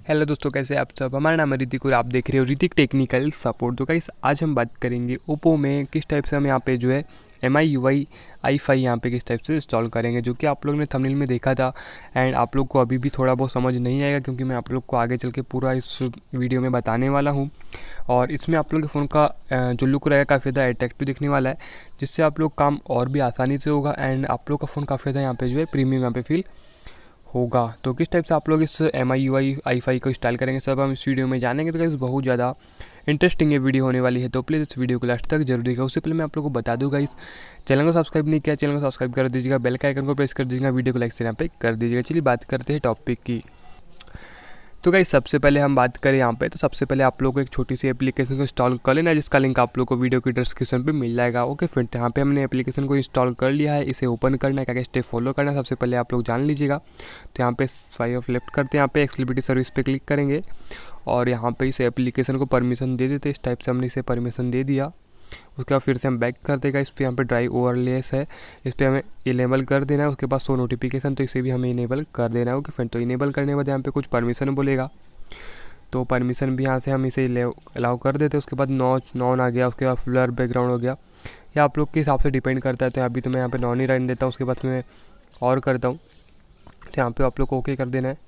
Hello दोस्तों, कैसे हैं आप सब। हमारा नाम है ऋतिक और आप देख रहे हो ऋतिक टेक्निकल सपोर्ट। तो गाइस आज हम बात करेंगे ओप्पो में किस टाइप से हम यहाँ पे जो है MIUI i5 यहाँ पे किस टाइप से इंस्टॉल करेंगे, जो कि आप लोग ने थंबनेल में देखा था। एंड आप लोग को अभी भी थोड़ा बहुत समझ नहीं आएगा क्योंकि मैं आप लोग को आगे चल के पूरा इस वीडियो में बताने वाला हूँ। और इसमें आप लोग के फ़ोन का जो लुक रहेगा काफ़ी ज़्यादा अट्रैक्टिव दिखने वाला है, जिससे आप लोग काम और भी आसानी से होगा। एंड आप लोग का फ़ोन काफ़ी ज़्यादा यहाँ पे जो है प्रीमियम यहाँ पे फील होगा। तो किस टाइप से आप लोग इस MIUI i5 को इंस्टॉल करेंगे सब हम इस वीडियो में जानेंगे। तो गाइस बहुत ज़्यादा इंटरेस्टिंग ये वीडियो होने वाली है, तो प्लीज़ इस वीडियो को लास्ट तक जरूर देखिएगा। उससे पहले मैं आप लोगों को बता दूँ गाइस, चैनल को सब्सक्राइब नहीं किया, चैनल को सब्सक्राइब कर दीजिएगा, बेल का आइकन को प्रेस कर दीजिएगा, वीडियो को लाइक से यहाँ पे कर दीजिएगा। चलिए बात करते हैं टॉपिक की। तो गाइस सबसे पहले हम बात करें यहाँ पे, तो सबसे पहले आप लोग को एक छोटी सी एप्लीकेशन को इंस्टॉल कर लेना है, जिसका लिंक आप लोग को वीडियो की डिस्क्रिप्शन पे मिल जाएगा। ओके फ्रेंड, यहाँ पे हमने एप्लीकेशन को इंस्टॉल कर लिया है। इसे ओपन करना है, क्या क्या स्टेप फॉलो करना है सबसे पहले आप लोग जान लीजिएगा। तो यहाँ पे स्वाइप ऑफ लेफ्ट करते हैं, यहाँ पे एक्सेसिबिलिटी सर्विस पे क्लिक करेंगे और यहाँ पे इस एप्लीकेशन को परमिशन दे देते। इस टाइप से हमने इसे परमिशन दे दिया। उसके बाद फिर से हम बैक कर देगा। इस पर यहाँ पे ड्राई ओवरलेस है, इस पर हमें इनेबल कर देना है। उसके बाद शो नोटिफिकेशन, तो इसे भी हमें इनेबल कर देना है। ओके फ्रेंड, तो इनेबल करने के बाद यहाँ पे कुछ परमिशन बोलेगा, तो परमिशन भी यहाँ से हम इसे अलाउ कर देते हैं। उसके बाद नॉन आ गया, उसके बाद ब्लर बैकग्राउंड हो गया। या आप लोग के हिसाब से डिपेंड करता है। तो अभी तो मैं यहाँ पे नॉन ही रहने देता हूँ, उसके बाद मैं और करता हूँ। तो यहाँ पे आप लोग को ओके कर देना है।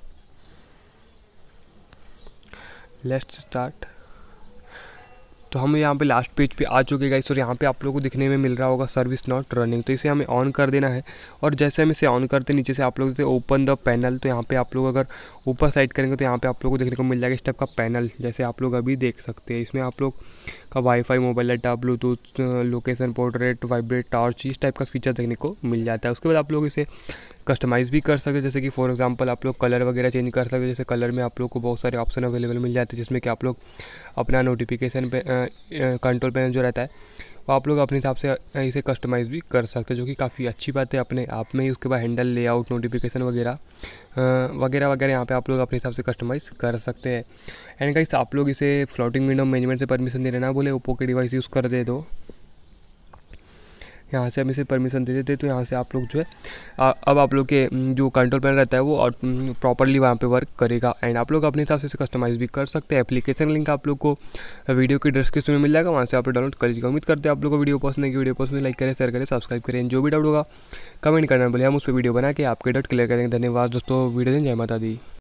Let's start. तो हम यहाँ पे लास्ट पेज पे आ चुके गाइस, और यहाँ पे आप लोगों को दिखने में मिल रहा होगा सर्विस नॉट रनिंग, तो इसे हमें ऑन कर देना है। और जैसे हम इसे ऑन करते नीचे से आप लोग से ओपन द पैनल, तो यहाँ पे आप लोग अगर ऊपर साइड करेंगे तो यहाँ पे आप लोगों को देखने को मिल जाएगा इस टाइप का पैनल, जैसे आप लोग अभी देख सकते हैं। इसमें आप लोग का wifi, mobile data, bluetooth, location, portrait, vibrate, torch, इस टाइप का फीचर देखने को मिल जाता है। उसके बाद आप लोग इसे कस्टमाइज़ भी कर सकते हैं, जैसे कि फॉर एग्जांपल आप लोग कलर वगैरह चेंज कर सकते हैं। जैसे कलर में आप लोग को बहुत सारे ऑप्शन अवेलेबल मिल जाते हैं, जिसमें कि आप लोग अपना नोटिफिकेशन पे कंट्रोल पैनल जो रहता है वो आप लोग अपने हिसाब से इसे कस्टमाइज़ भी कर सकते हैं, जो कि काफ़ी अच्छी बात है अपने आप में ही। उसके बाद हैंडल, लेआउट, नोटिफिकेशन वगैरह वगैरह वगैरह यहाँ पे आप लोग अपने हिसाब से कस्टमाइज़ कर सकते हैं। एंड गाइस आप लोग इसे फ्लोटिंग विंडो मैनेजमेंट से परमिशन देना ना बोले, ओप्पो के डिवाइस यूज़ कर दे दो। यहाँ से हम इसे परमिशन दे देते, तो यहाँ से आप लोग जो है अब आप लोग के जो कंट्रोल पैनल रहता है वो प्रॉपरली वहाँ पे वर्क करेगा। एंड आप लोग अपने हिसाब से इसे कस्टमाइज़ भी कर सकते हैं। एप्लीकेशन लिंक आप लोग को वीडियो की डिस्क्रिप्शन में मिल जाएगा, वहाँ से आप डाउनलोड कर लीजिएगा। उम्मीद करते हैं आप लोग को वीडियो पसंद है, वीडियो पसंद लाइक करें, शेयर करें, सब्सक्राइब करें। जो भी डाउट होगा कमेंट करना बोले, हम उस पर वीडियो बना के आपके डाउट क्लियर करेंगे। धन्यवाद दोस्तों, वीडियो दें, जय माता दी।